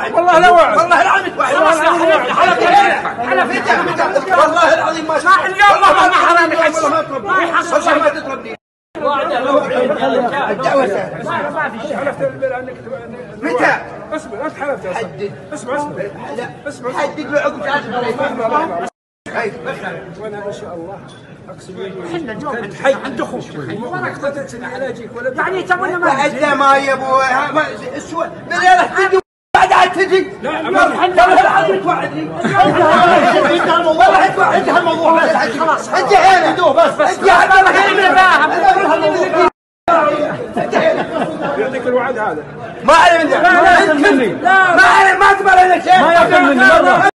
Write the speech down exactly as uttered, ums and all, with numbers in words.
توعد. والله لا وعد. والله العظيم توعد. والله العظيم ما ما اليوم ما حرام يحصل. ما يحصل. والله ما تطلبني. الدعوة سهلة. ما في شيء. حلفت بالله انك متى؟ اسمع انت حلفت. حدد. اسمع اسمع. لا اسمع. حدد له عقب شهر. وانا ان شاء الله اقسم بالله احنا اليوم حي عند اخوك وانا اقتدت على اجيك ولا يعني تبغى ما حتى ما يبغى السؤال بالله راح تجي بعد تجي. لا والله العظيم توعدني. والله انتهى الموضوع بس خلاص انتهينا بس بس يعطيك الوعد هذا ما علي منك. لا لا مني ما علي ما تقبل لك شيء. ما ياكل مني مره.